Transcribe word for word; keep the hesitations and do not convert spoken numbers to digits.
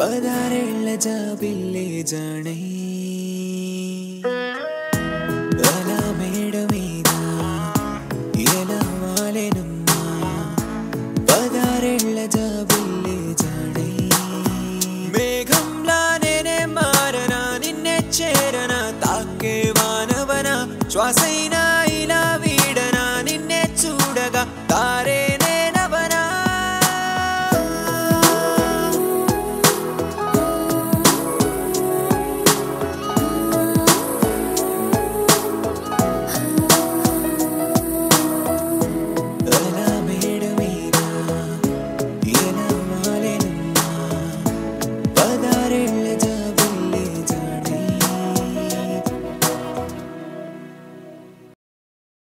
పదారేళ్ల జాబిల్లే జాణై అలా మేడ మీద ఎలా వాలెనమ్మా పదారేళ్ల జాబిల్లే జాణై మేఘంలా నేనే మారనా నిన్నే చేరనా తాకే వానవనా శ్వాసైన